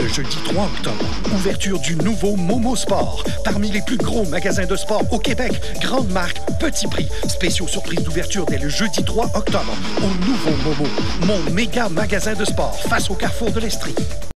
Le jeudi 3 octobre, ouverture du nouveau Momo Sport. Parmi les plus gros magasins de sport au Québec. Grande marque, petit prix. Spéciaux surprises d'ouverture dès le jeudi 3 octobre. Au nouveau Momo, mon méga magasin de sport face au carrefour de l'Estrie.